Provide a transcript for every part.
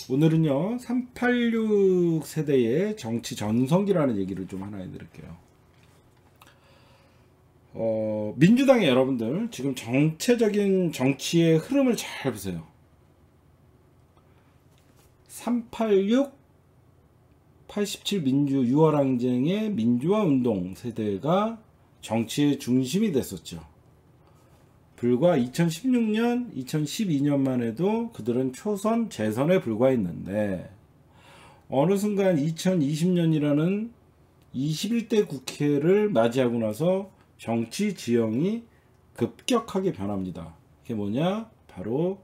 오늘은요 386 세대의 정치 전성기라는 얘기를 좀 하나 해드릴게요. 민주당의 여러분들 지금 정체적인 정치의 흐름을 잘 보세요. 386 87 민주 6월 항쟁의 민주화 운동 세대가 정치의 중심이 됐었죠. 불과 2016년, 2012년만 해도 그들은 초선, 재선에 불과했는데 어느 순간 2020년이라는 21대 국회를 맞이하고 나서 정치 지형이 급격하게 변합니다. 그게 뭐냐? 바로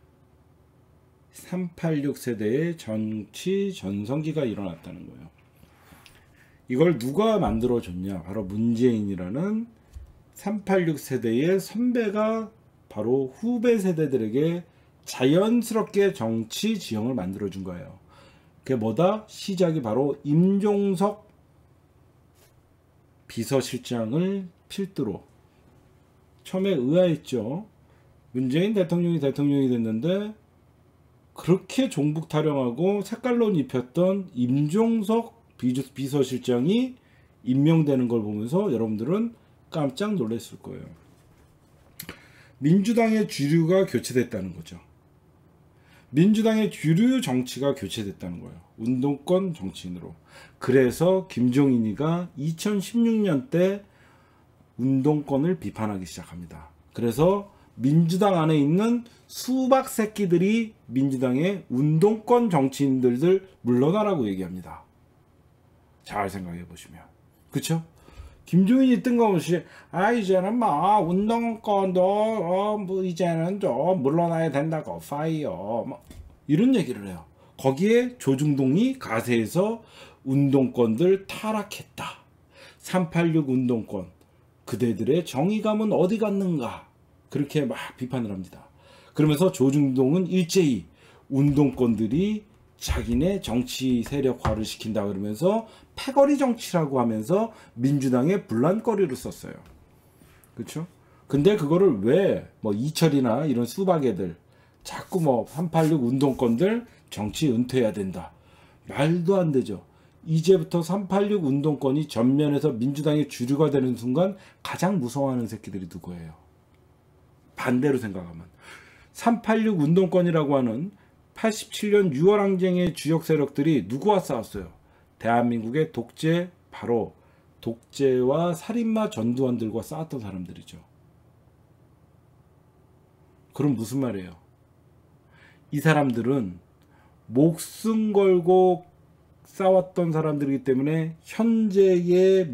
386 세대의 정치 전성기가 일어났다는 거예요. 이걸 누가 만들어줬냐? 바로 문재인이라는 386 세대의 선배가 바로 후배 세대들에게 자연스럽게 정치 지형을 만들어준 거예요. 그게 뭐다? 시작이 바로 임종석 비서실장을 필두로. 처음에 의아했죠. 문재인 대통령이 됐는데 그렇게 종북 타령하고 색깔론 입혔던 임종석 비서실장이 임명되는 걸 보면서 여러분들은 깜짝 놀랐을 거예요. 민주당의 주류가 교체됐다는 거죠. 민주당의 주류 정치가 교체됐다는 거예요. 운동권 정치인으로. 그래서 김종인이가 2016년 때 운동권을 비판하기 시작합니다. 그래서 민주당 안에 있는 수박 새끼들이 민주당의 운동권 정치인들 물러나라고 얘기합니다. 잘 생각해 보시면. 그쵸? 김종인이 뜬금없이 이제는 뭐 운동권도 뭐 이제는 좀 물러나야 된다고 파이어 뭐 이런 얘기를 해요. 거기에 조중동이 가세해서 운동권들 타락했다. 386 운동권 그대들의 정의감은 어디 갔는가 그렇게 막 비판을 합니다. 그러면서 조중동은 일제히 운동권들이 자기네 정치 세력화를 시킨다 그러면서 패거리 정치라고 하면서 민주당의 분란거리를 썼어요. 그렇죠? 근데 그거를 왜 뭐 이철이나 이런 수박애들 자꾸 뭐 386 운동권들 정치 은퇴해야 된다. 말도 안 되죠. 이제부터 386 운동권이 전면에서 민주당의 주류가 되는 순간 가장 무서워하는 새끼들이 누구예요? 반대로 생각하면 386 운동권이라고 하는 87년 6월 항쟁의 주역 세력들이 누구와 싸웠어요? 대한민국의 독재, 바로 독재와 살인마 전두환들과 싸웠던 사람들이죠. 그럼 무슨 말이에요? 이 사람들은 목숨 걸고 싸웠던 사람들이기 때문에 현재의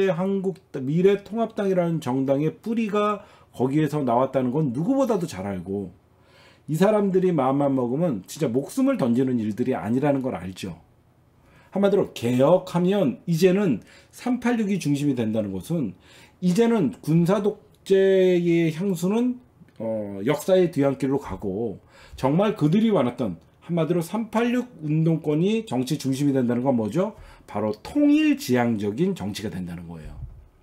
미래통합당이라는 정당의 뿌리가 거기에서 나왔다는 건 누구보다도 잘 알고 이 사람들이 마음만 먹으면 진짜 목숨을 던지는 일들이 아니라는 걸 알죠. 한마디로 개혁하면 이제는 386이 중심이 된다는 것은 이제는 군사독재의 향수는 역사의 뒤안길로 가고 정말 그들이 원했던 한마디로 386 운동권이 정치 중심이 된다는 건 뭐죠? 바로 통일지향적인 정치가 된다는 거예요.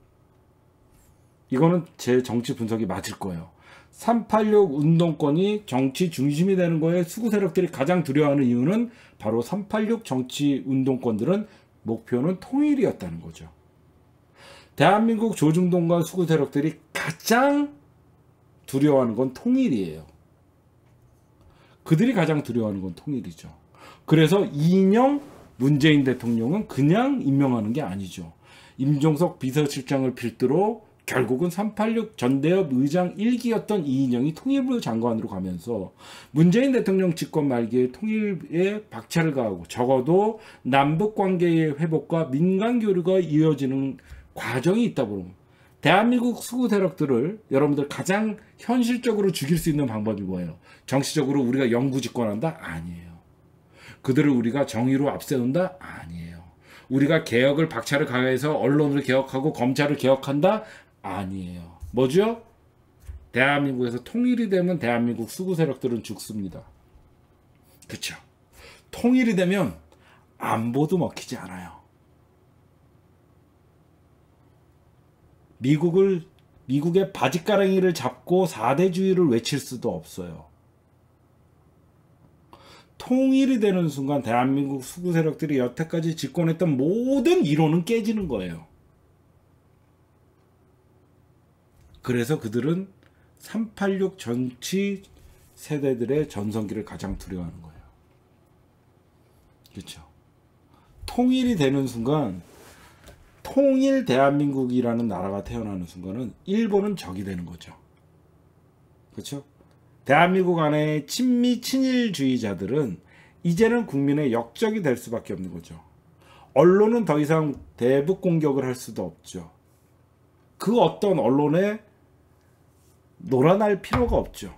이거는 제 정치 분석이 맞을 거예요. 386 운동권이 정치 중심이 되는 거에 수구 세력들이 가장 두려워하는 이유는 바로 386 정치 운동권들은 목표는 통일이었다는 거죠. 대한민국 조중동과 수구 세력들이 가장 두려워하는 건 통일이에요. 그들이 가장 두려워하는 건 통일이죠. 그래서 이인영 문재인 대통령은 그냥 임명하는 게 아니죠. 임종석 비서실장을 필두로 결국은 386 전대협 의장 1기였던 이인영이 통일부 장관으로 가면서 문재인 대통령 집권 말기에 통일에 박차를 가하고 적어도 남북관계의 회복과 민간교류가 이어지는 과정이 있다 보면 대한민국 수구 세력들을 여러분들 가장 현실적으로 죽일 수 있는 방법이 뭐예요? 정치적으로 우리가 영구 집권한다? 아니에요. 그들을 우리가 정의로 앞세운다? 아니에요. 우리가 개혁을 박차를 가해서 언론을 개혁하고 검찰을 개혁한다? 아니에요. 뭐죠? 대한민국에서 통일이 되면 대한민국 수구 세력들은 죽습니다. 그렇죠? 통일이 되면 안보도 먹히지 않아요. 미국의 바지가랑이를 잡고 4대주의를 외칠 수도 없어요. 통일이 되는 순간 대한민국 수구 세력들이 여태까지 집권했던 모든 이론은 깨지는 거예요. 그래서 그들은 386 정치 세대들의 전성기를 가장 두려워하는 거예요. 그렇죠? 통일이 되는 순간, 통일 대한민국이라는 나라가 태어나는 순간은 일본은 적이 되는 거죠. 그렇죠? 대한민국 안에 친미 친일주의자들은 이제는 국민의 역적이 될 수밖에 없는 거죠. 언론은 더 이상 대북 공격을 할 수도 없죠. 그 어떤 언론에 놀아날 필요가 없죠.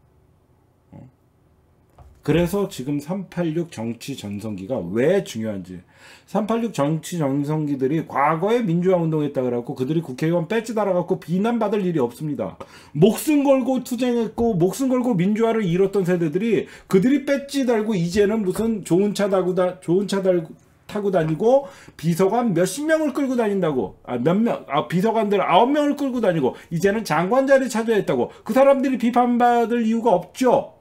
그래서 지금 386 정치 전성기가 왜 중요한지, 386 정치 전성기들이 과거에 민주화 운동했다 그래갖고 그들이 국회의원 배지 달아갖고 비난받을 일이 없습니다. 목숨 걸고 투쟁했고 목숨 걸고 민주화를 이뤘던 세대들이 그들이 배지 달고 이제는 무슨 좋은 차 타고 다니고 비서관 몇십 명을 끌고 다닌다고, 비서관들 9명을 끌고 다니고 이제는 장관 자리 차지했다고 그 사람들이 비판받을 이유가 없죠.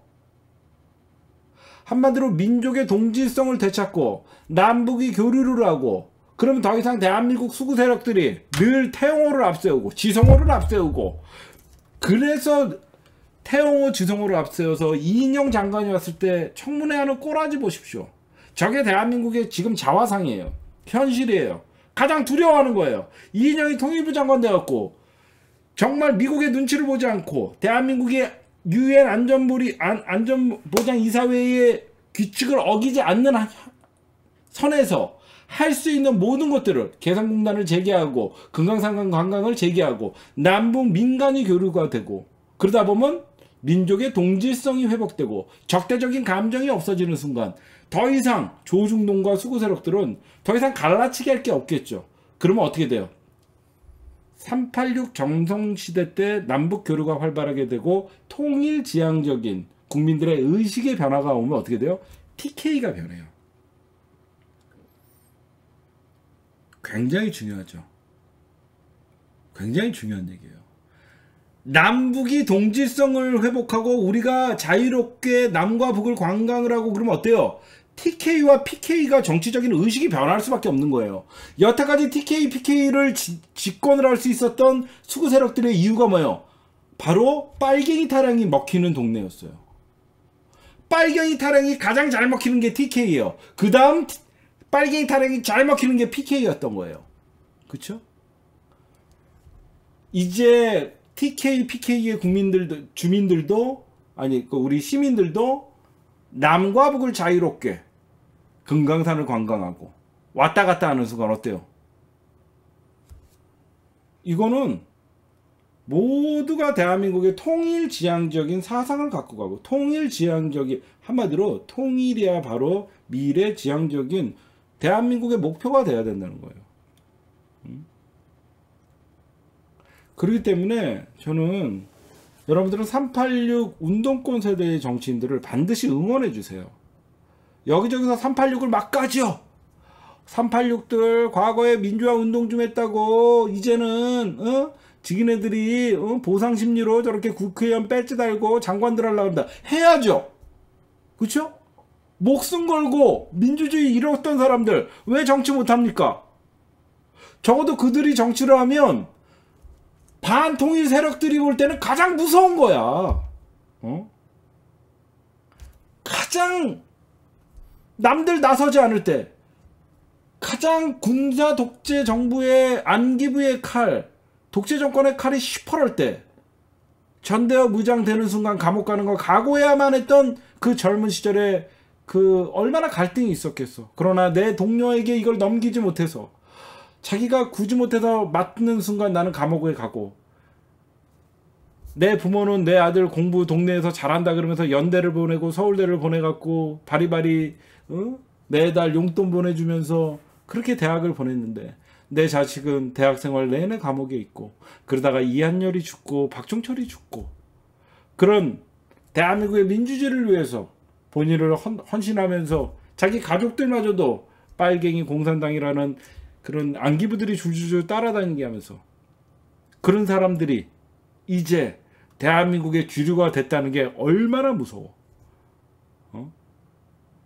한마디로 민족의 동질성을 되찾고 남북이 교류를 하고, 그러면 더 이상 대한민국 수구 세력들이 늘 태영호를 앞세우고 지성호를 앞세우고, 그래서 태영호 지성호를 앞세워서 이인영 장관이 왔을 때 청문회 하는 꼬라지 보십시오. 저게 대한민국의 지금 자화상이에요. 현실이에요. 가장 두려워하는 거예요. 이인영이 통일부 장관 돼갖고 정말 미국의 눈치를 보지 않고 대한민국의 유엔 안전보장 이사회의 규칙을 어기지 않는 선에서 할 수 있는 모든 것들을, 개성공단을 재개하고 금강산강 관광을 재개하고 남북 민간이 교류가 되고, 그러다 보면 민족의 동질성이 회복되고 적대적인 감정이 없어지는 순간 더 이상 조중동과 수구 세력들은 더 이상 갈라치기 할 게 없겠죠. 그러면 어떻게 돼요? 386 정성시대 때 남북 교류가 활발하게 되고 통일지향적인 국민들의 의식의 변화가 오면 어떻게 돼요? TK가 변해요. 굉장히 중요하죠. 굉장히 중요한 얘기예요. 남북이 동질성을 회복하고 우리가 자유롭게 남과 북을 관광을 하고 그러면 어때요? TK와 PK가 정치적인 의식이 변할 수밖에 없는 거예요. 여태까지 TK, PK를 집권을 할 수 있었던 수구 세력들의 이유가 뭐예요? 바로 빨갱이 타령이 먹히는 동네였어요. 빨갱이 타령이 가장 잘 먹히는 게 TK예요. 그 다음 빨갱이 타령이 잘 먹히는 게 PK였던 거예요. 그쵸? 이제 TK, PK의 주민들도, 우리 시민들도 남과 북을 자유롭게 금강산을 관광하고 왔다 갔다 하는 순간 어때요? 이거는 모두가 대한민국의 통일지향적인 사상을 갖고 가고, 통일지향적인, 한마디로 통일이야 바로 미래지향적인 대한민국의 목표가 돼야 된다는 거예요. 그렇기 때문에 저는 여러분들은 386 운동권 세대의 정치인들을 반드시 응원해 주세요. 여기저기서 386을 막 까죠. 386들 과거에 민주화 운동 좀 했다고 이제는 지기네들이 보상심리로 저렇게 국회의원 배지 달고 장관들 하려고 한다. 해야죠. 그쵸? 목숨 걸고 민주주의 이뤘던 사람들 왜 정치 못합니까? 적어도 그들이 정치를 하면 반통일 세력들이 볼 때는 가장 무서운 거야. 가장 남들 나서지 않을 때, 가장 군사 독재 정부의 안기부의 칼, 독재 정권의 칼이 시퍼럴 때, 전대협 의장 되는 순간 감옥 가는 거 각오해야만 했던 그 젊은 시절에 그 얼마나 갈등이 있었겠어. 그러나 내 동료에게 이걸 넘기지 못해서, 자기가 구지 못해서 맞는 순간 나는 감옥에 가고, 내 부모는 내 아들 공부 동네에서 잘한다 그러면서 연대를 보내고 서울대를 보내갖고 바리바리 매달 용돈 보내주면서 그렇게 대학을 보냈는데, 내 자식은 대학생활 내내 감옥에 있고, 그러다가 이한열이 죽고 박종철이 죽고, 그런 대한민국의 민주주의를 위해서 본인을 헌신하면서 자기 가족들마저도 빨갱이 공산당이라는 그런 안기부들이 줄줄줄 따라다니게 하면서, 그런 사람들이 이제 대한민국의 주류가 됐다는 게 얼마나 무서워.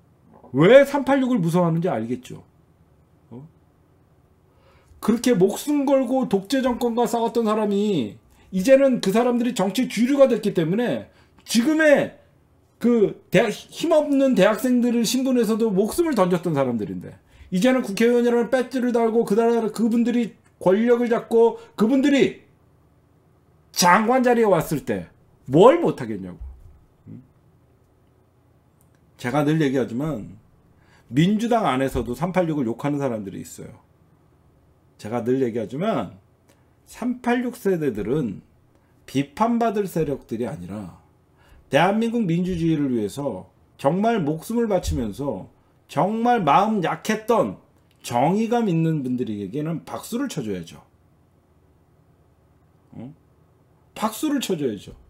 왜 386을 무서워하는지 알겠죠. 그렇게 목숨 걸고 독재 정권과 싸웠던 사람이 이제는 그 사람들이 정치 주류가 됐기 때문에 지금의 그 힘없는 대학생들을 신분에서도 목숨을 던졌던 사람들인데 이제는 국회의원이라는 배지를 달고 그분들이 권력을 잡고 그분들이 장관 자리에 왔을 때 뭘 못하겠냐고. 제가 늘 얘기하지만 민주당 안에서도 386을 욕하는 사람들이 있어요. 제가 늘 얘기하지만 386 세대들은 비판받을 세력들이 아니라 대한민국 민주주의를 위해서 정말 목숨을 바치면서 정말 마음 약했던 정의감 있는 분들에게는 박수를 쳐줘야죠. 박수를 쳐줘야죠.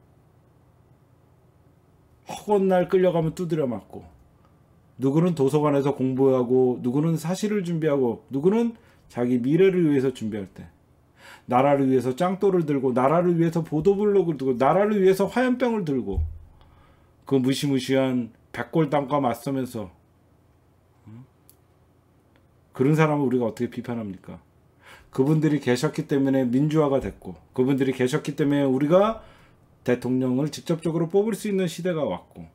허건 날 끌려가면 두드려 맞고, 누구는 도서관에서 공부하고, 누구는 사실을 준비하고, 누구는 자기 미래를 위해서 준비할 때, 나라를 위해서 짱돌을 들고, 나라를 위해서 보도블록을 들고, 나라를 위해서 화염병을 들고, 그 무시무시한 백골 땅과 맞서면서 그런 사람을 우리가 어떻게 비판합니까? 그분들이 계셨기 때문에 민주화가 됐고, 그분들이 계셨기 때문에 우리가 대통령을 직접적으로 뽑을 수 있는 시대가 왔고,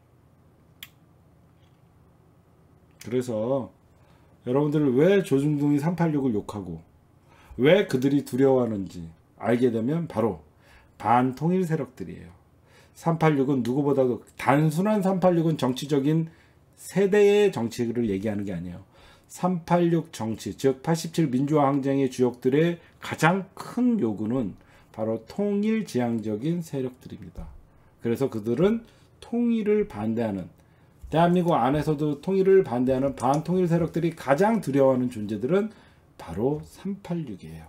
그래서 여러분들 왜 조중동이 386을 욕하고 왜 그들이 두려워하는지 알게 되면 바로 반통일 세력들이에요. 386은 누구보다도 단순한 386은 정치적인 세대의 정치를 얘기하는 게 아니에요. 386 정치, 즉 87 민주화 항쟁의 주역들의 가장 큰 요구는 바로 통일지향적인 세력들입니다. 그래서 그들은 통일을 반대하는, 대한민국 안에서도 통일을 반대하는 반통일 세력들이 가장 두려워하는 존재들은 바로 386이에요.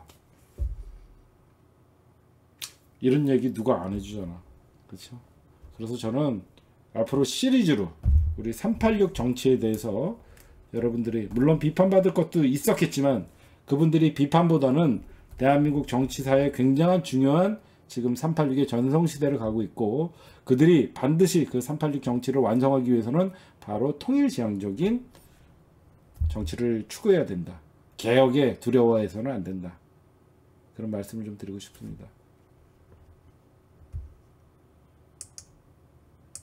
이런 얘기 누가 안 해주잖아. 그렇죠? 그래서 저는 앞으로 시리즈로 우리 386 정치에 대해서 여러분들이 물론 비판받을 것도 있었겠지만 그분들이 비판보다는 대한민국 정치사에 굉장한 중요한 지금 386의 전성시대를 가고 있고 그들이 반드시 그 386 정치를 완성하기 위해서는 바로 통일지향적인 정치를 추구해야 된다. 개혁에 두려워해서는 안 된다. 그런 말씀을 좀 드리고 싶습니다.